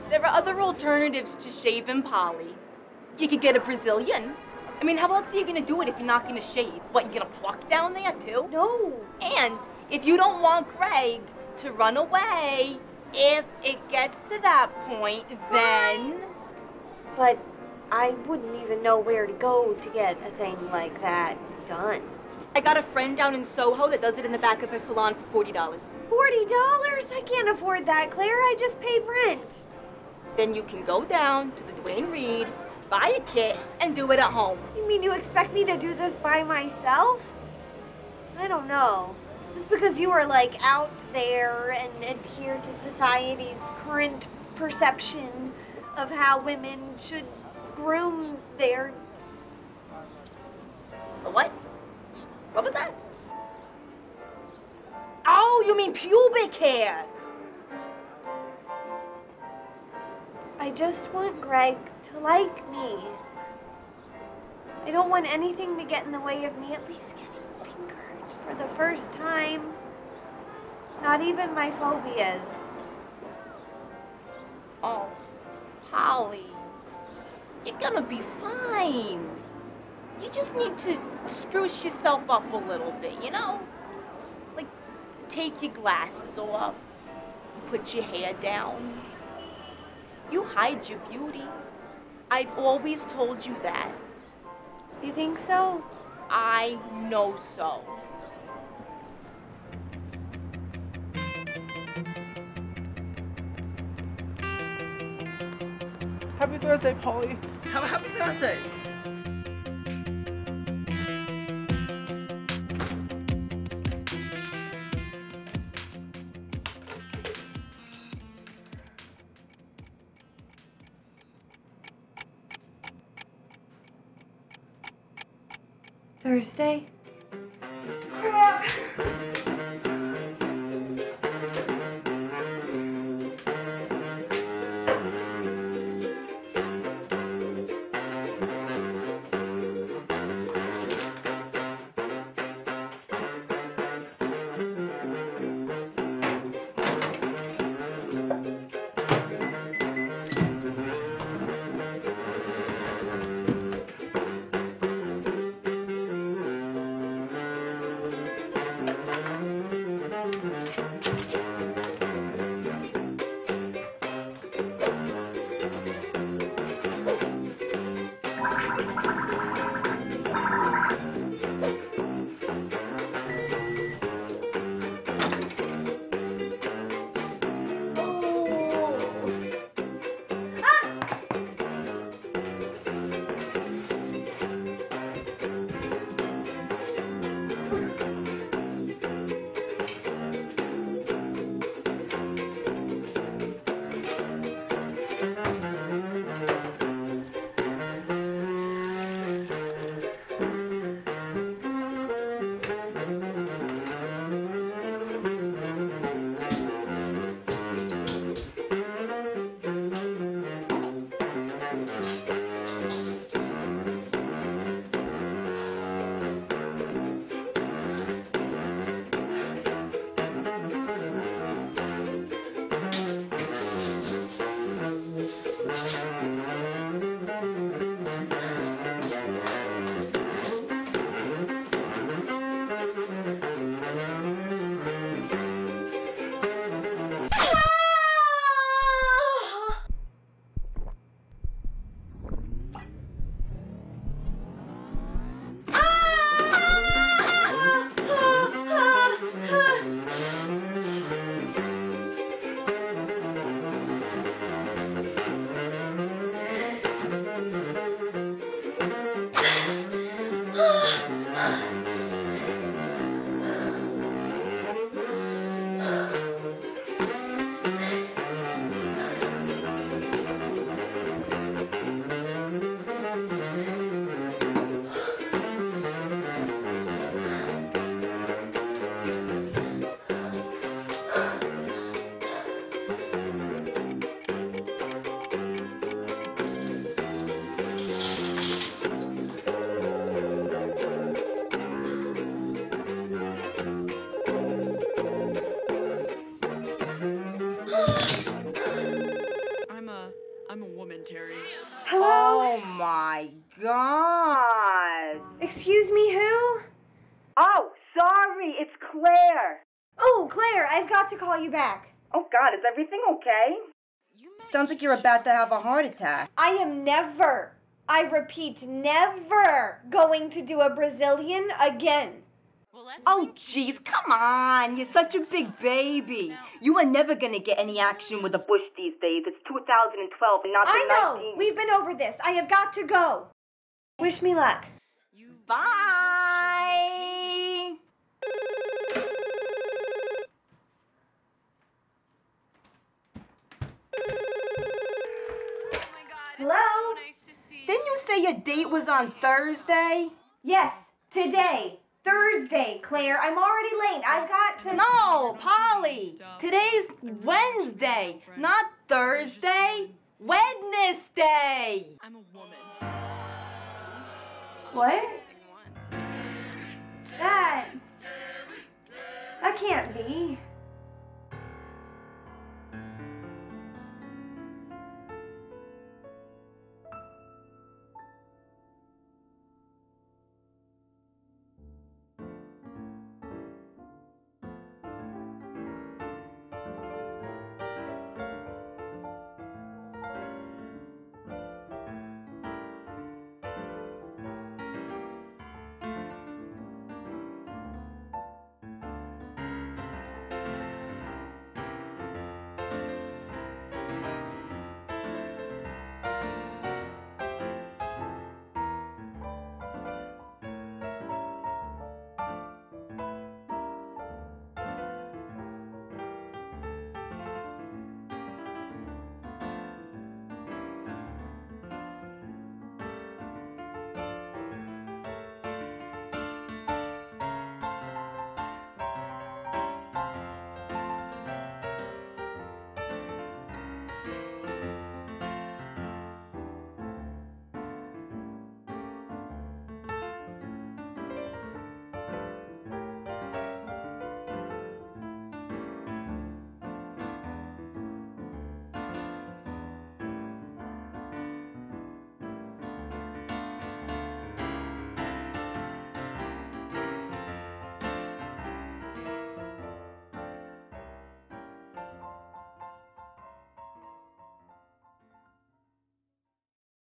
There are other alternatives to shaving, Polly. You could get a Brazilian. I mean, how else are you gonna do it if you're not gonna shave? What, you gonna pluck down there too? No. And if you don't want Greg to run away, if it gets to that point, then... But I wouldn't even know where to go to get a thing like that done. I got a friend down in Soho that does it in the back of her salon for $40. $40? I can't afford that, Claire. I just paid rent. Then you can go down to the Dwayne Reed, buy a kit, and do it at home. You mean you expect me to do this by myself? I don't know. Just because you are, like, out there and adhere to society's current perception of how women should groom their... What? What was that? Oh, you mean pubic hair. I just want Greg to like me. I don't want anything to get in the way of me at least getting fingered for the first time. Not even my phobias. Oh, Polly, you're gonna be fine. You just need to spruce yourself up a little bit, you know? Like, take your glasses off, put your hair down. You hide your beauty. I've always told you that. You think so? I know so. Happy Thursday, Polly. Happy Thursday. Thursday? my God. Excuse me, who? Oh, sorry, it's Claire. Oh, Claire, I've got to call you back. Oh, God, is everything okay? Sounds like you're about to have a heart attack. I am never, I repeat, never going to do a Brazilian again. Oh, jeez, come on. You're such a big baby. You are never going to get any action with a bush these days. It's 2012 and not the I know. 19... We've been over this. I have got to go. Wish me luck. Bye. Hello? Didn't you say your date was on Thursday? Yes, today. Thursday, Claire. I'm already late. I've got to... No, Polly. Today's Wednesday, not Thursday. Wednesday. I'm a woman. What? That can't be.